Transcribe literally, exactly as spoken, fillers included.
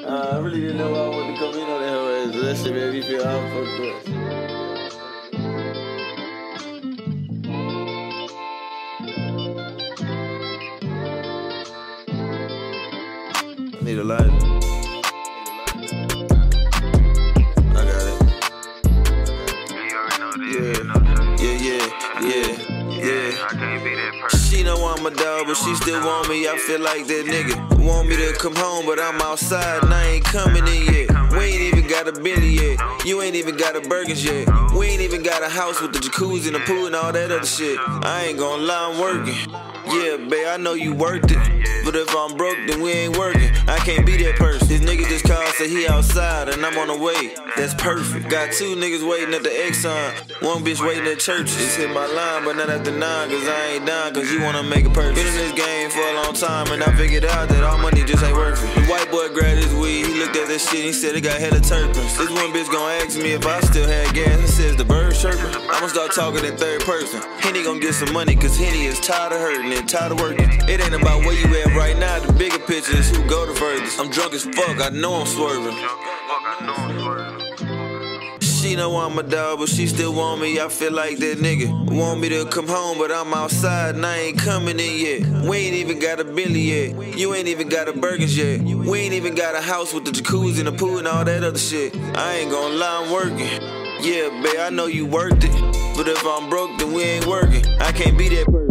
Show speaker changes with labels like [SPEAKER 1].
[SPEAKER 1] Uh, I really didn't know I wanted to come in on that whole ass. That shit made me feel all fucked up. I need a lighter. I got it. Yeah, yeah, yeah, yeah.
[SPEAKER 2] I can't be that person.
[SPEAKER 1] She know I'm a dog, but she still want me. I feel like that nigga want me to come home, but I'm outside and I ain't coming in yet. We ain't even got a Bentley yet. You ain't even got a Burgers yet. We ain't even got a house with the jacuzzi and the pool and all that other shit. I ain't gonna lie, I'm working. Yeah, babe, I know you worth it. But if I'm broke, then we ain't working. I can't be that person. This nigga just called, said he outside, and I'm on the way. That's perfect. Got two niggas waiting at the Exxon. One bitch waiting at church. Just hit my line, but not after nine, cause I ain't down, cause you wanna make a purchase. Been in this game for a long time, and I figured out that all money just ain't worth it. The white boy grabbed his weed, he looked at that shit, he said it got hella terpenes. This one bitch gon' ask me if I still had gas. He says the birds chirping. I'ma start talking in third person. Henny gon' get some money, cause Henny is tired of hurting and tired of working. It ain't about where you at right now, the bigger picture is who go the furthest. I'm drunk as fuck, I know I'm swerving. She know I'm a dog, but she still want me. I feel like that nigga want me to come home, but I'm outside and I ain't coming in yet. We ain't even got a Bentley yet. You ain't even got a Burgers yet. We ain't even got a house with the jacuzzi and the pool and all that other shit. I ain't gonna lie, I'm working. Yeah, babe, I know you worth it. But if I'm broke, then we ain't working. I can't be that person.